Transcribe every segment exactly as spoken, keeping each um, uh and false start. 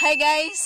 Hi guys.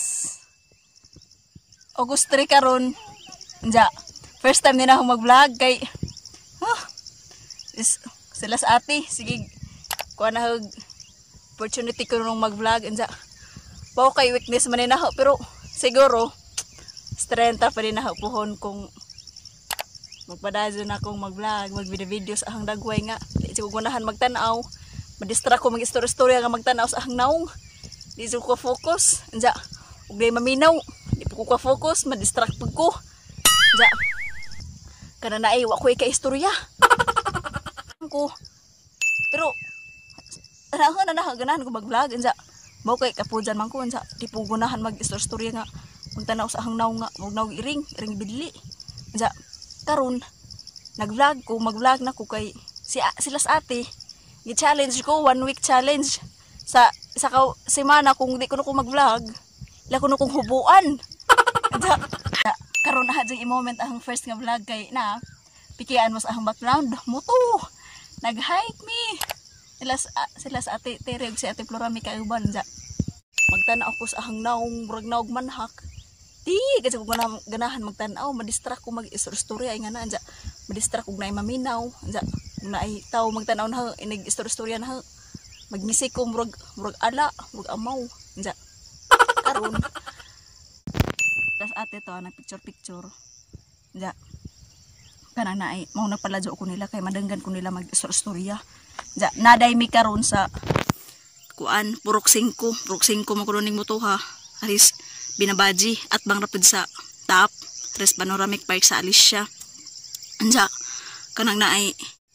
August three karon. Nja. First time nila akong mag-vlog kay huh, is, sila sa ate. Sige. Kuha na hug opportunity ko nung mag-vlog. Nja. Pao kay weakness man na ako pero siguro strength pa din na puhon kung magpadadyo na akong mag-vlog, mag-video sa ahang dagway nga. Di ko gunahan magtanaw. Madistract ko mag-istorya-istorya nga magtanaw sa ahang naong. Di ko focus. Nja, ug day maminaw. Di ko ko focus, madistract pud ko. Nja. Kana na ay wa ko ika-istorya. Ko. Pero ana na na ganahan ko mag-vlog. Nja. Mao kay kapujan man ko nja. Di po gunahan mag-istorya nga magtanaw sa ahang naong nga, magnaw iring, iring bidli. Nja. Karon nag-vlog ko, mag-vlog na ko kay si sila sa ate. Gi-challenge ko one week challenge. Sa isa ka semana kung di ko na ko mag-vlog, ila ko na kong hubuan. Karon na hadjay moment ang first nga vlog kay na pikian mo sa ahang background moto. Nag-hike me. Sila sila sa ate Tereg si ate Flora mi kauban ja. Magtanaw ko sa ahang naong murag naog manhak. Di kasi ko ganahan magtanaw, madistract ko mag-istorya nga na anja. Madistract og naay maminaw anja. Naay taw magtanaw na inig-istorya na magmisik ko murag murag ala, murag amaw. Anja. Karon. Tas ate to nag picture-picture. Anja. Kanang naay mao nagpaladyo ko nila kay madanggan ko nila mag-istorya. Anja, naday mi karon sa kuan purok singko, purok singko mo kuno ning motoha. Aris binabaji at bang rapid sa top res panoramic park sa Alicia. Anja kanang naay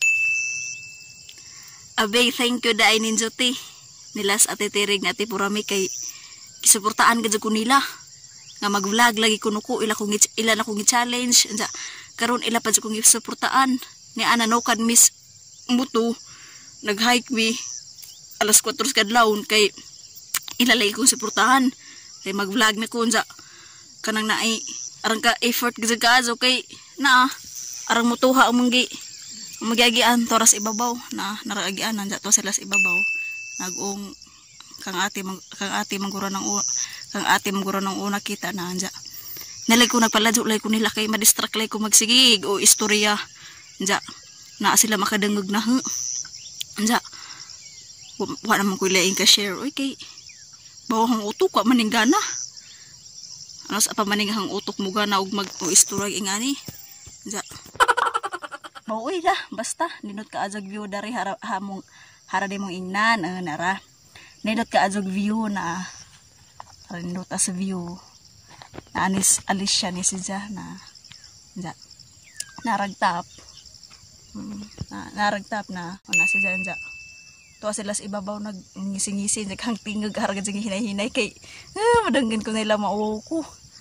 abay thank you daay ninjoti nilas ate Tereg na ate Purami kay gisuportaan gid ko nila nga mag-vlog lagi kuno ko ila kong ila na kong i-challenge. Anja karon ila pa kong gisuportaan ni ana no kad miss muto nag-hike mi alas kwatro kadlawon kay ila lagi kong suportahan kay mag-vlog na ko. Anja kanang naay arang ka effort gid ka so kay na arang mutuha ang manggi magiagian toras ibabaw na naragian nanja to sila sa ibabaw nagong kang ate mang, kang ate mangguro ng kang ate mangguro ng una kita na anja nalay ko nagpaladyo lay ko nila kay madistract lay ko magsigig o istorya anja na sila makadangog na huh. Anja wa naman ko ilaing ka share oy kay bawang utok wa maning gana ano sa pa maning hang utok mo gana og mag o istorya ingani anja. Mauwi na, basta ninot ka azog view dari hara, hamong hara di mong ingnan uh, nara. Ninot ka azog view na ninot as view na anis Alicia ni siya na ja, naragtap hmm, na, naragtap na o na siya ja. Tuwa sila sa ibabaw nag-ngisi-ngisi hang tingog haragad sige hinay-hinay kay ah, madanggan ko nila mauwaw ko.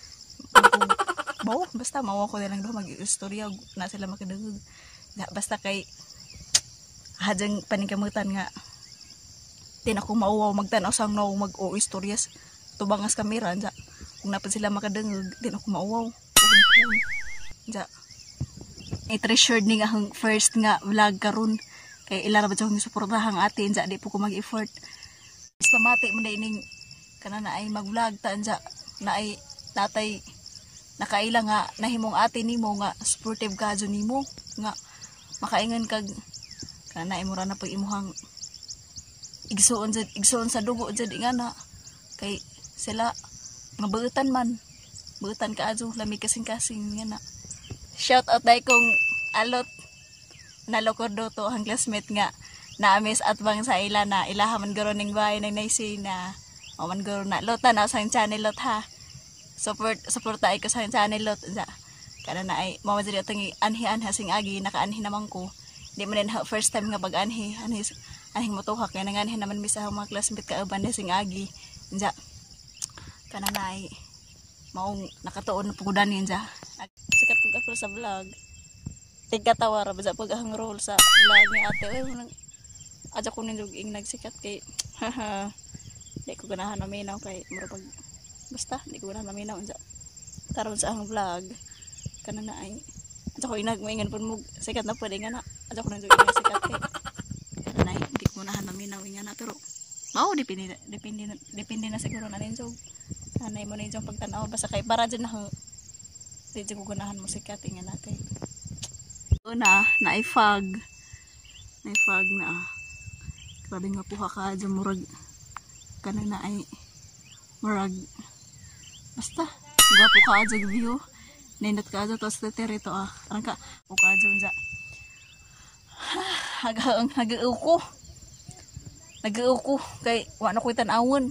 Bawo, basta mauwaw ko nilang doon mag-istorya na sila makadangog. Ya, basta kay hadjang paningkamutan nga din ako mauwaw magtanaw sang no mag-o istoryas tubangas kamera ja kung napad sila makadangog din ako mauwaw ja i-treasured ni nga ang first nga vlog karon kay ilara ba jud suportahan ate ja di po ko mag-effort is pamati mo na ining kana na ay mag-vlog ta ja na ay natay nakaila nga nahimong ate nimo nga supportive ka jud nimo nga makaingan kag kana imura na pag imuhang igsuon jud igsuon sa dugo jud ingana kay sila nga beutan man beutan ka adto lami kasing-kasing ngana. Shout out dai kong alot nalokod do to ang classmate nga naamis at bang sa ila na ilaha man garo ning bahay nang naisi na o man garo na lota na sa channel lot ha support suporta ay ko sa channel lot ja kana na ay mama diri atong anhi-an hasing agi nakaanhi naman ko di man first time nga pag-anhi anhi anhing motuha kay nanganhi naman mi sa mga classmate kauban hasing agi ja kana na ay maong nakatuon na pugudan niya ja sikat ko upload sa vlog tigatawa ra ba pag ang role sa vlog ni ate oy aja ko ning ing nagsikat kay haha di ko ganahan maminaw kay mura pag basta di ko ganahan maminaw ja karon sa ang vlog kana na ay aja ko inagmoingan pud mo sikat na pwede nga na aja ko nang jogi sikat kay kana na di ko nahan maminaw nga na pero mao depende depende depende na siguro na rin so hanay mo na yung pagtanaw basta kay para dyan na ho di dyan ko ganahan mo sikat nga na kay una naifag naifag na grabe nga po ka dyan murag kanang na ay murag basta gwapo ka dyan view nindot ka dyan tos tetere to ah parang ka po ka dyan dyan hagaang hagaaw ko nagaaw ko kay wala ko'y tanawon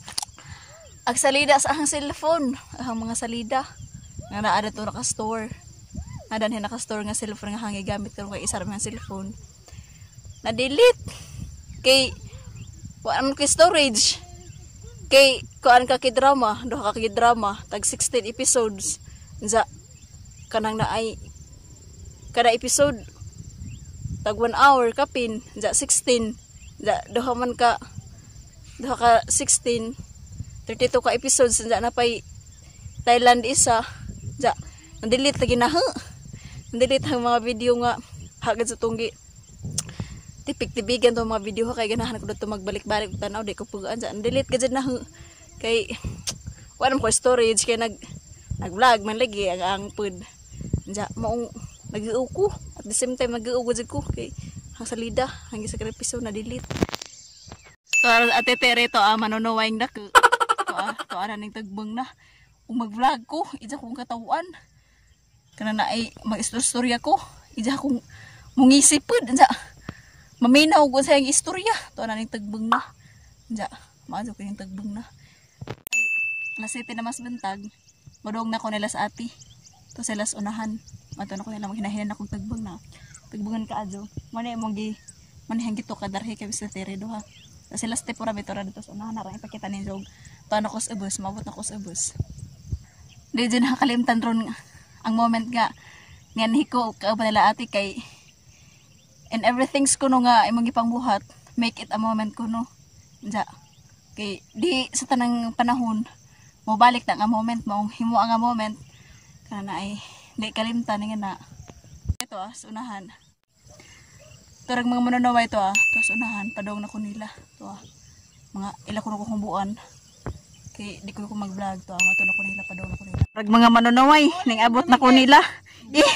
ag salida sa ahang cellphone ahang mga salida nga naada to naka-store nadan naka-store nga cellphone nga hangi gamit ko kay isa ra nga cellphone na delete kay wala kay storage kay kuan ka kay drama do ka kay drama tag sixteen episodes za kanang na ay kada episode tag one hour kapin za sixteen za duha man ka duha ka sixteen thirty-two ka episodes za na pay Thailand isa za delete lagi na ha delete ang mga video nga hagad sa tunggi tipik tibigan to mga video kay ganahan ko dito magbalik-balik tanaw di ko pugaan sa delete gajud na kay wala mo ko storage kay nag nag-vlog man lagi ang ang pud ja maong nag-uw ko at the same time nag-uw gajud ko kay ang salida hanggang sa episode na delete to ate tere to ah manonowaing dak to ah to ana ning tagbang na kung mag-vlog ko ija kong katawan kana na ay mag-istorya ko ija kong mungisip pud ja maminaw ko sa yung istorya to na ning tagbang na ja maazo ko ning tagbang na ay lasite na mas bentag madong na ko nila sa ati to sila sa unahan mato na ko nila maghinahinan akong tagbang na tagbangan ka adyo mo na imong gi manihang gito kadarhi kay sa tere do ha sila step ora bitora dito sa unahan ra ipakita ninyo to na ko sa ubos mabot na ko sa ubos di dyan nakakalimtan ron ang moment nga ngan hiko kauban nila ati kay and everything's kuno nga imong gipangbuhat make it a moment kuno ja kay di sa tanang panahon mo balik na nga moment mo himo nga moment kana ay di kalimtan nga na ito ah sa unahan turag mga mananawa ito ah to sa unahan padong na ko nila to ah mga ila ko na kumbuan kay di ko ko mag-vlog to ah mato na ko nila padong na ko nila turag mga mananaway ning abot na ko nila eh.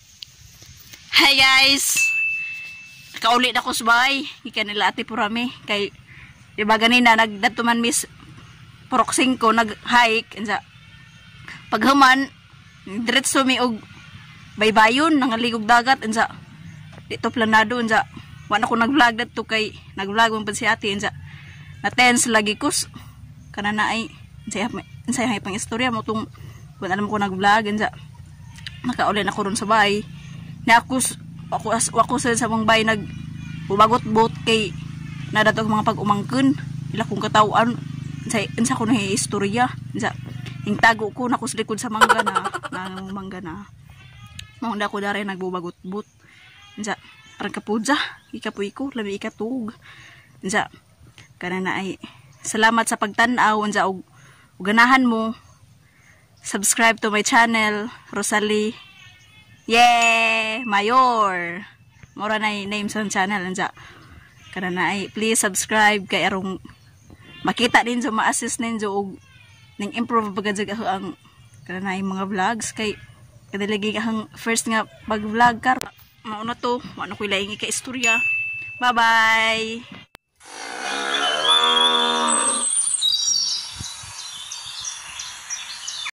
Hi guys kaulit ako sa bahay ikan nila ati purami kay diba ganina nagdatuman miss proxing ko nag hike insa paghuman diretso mi og baybayon nangaligog dagat insa dito planado insa wala ko nag-vlog dito kay nag-vlog man si ate insa na tense lagi kus kana na ay insa insa hay pang istorya mo tung kun alam ko nag-vlog insa nakauli na ko ron sa bahay na ako ako ako sa samong bay nag bubagot bot kay nadato mga pag-umangken ila kong katawan insa insa ko na istorya insa ing tago ko na kuslikod sa mangga na na mangga na mo nda ko dare nagbubagot bot insa parang kapuja ikapoy ko labi ikatug insa kana na ay salamat sa pagtan-aw insa og ganahan mo subscribe to my channel Rosalie yeah mayor mura na name sa channel insa kana na ay please subscribe kay arong makita din so ma-assist ninyo og ning improve pagkajag ako ang kana na mga vlogs kay kadalagi ang first nga pag-vlog kar mauna to ano ko ilaingi ka istorya bye bye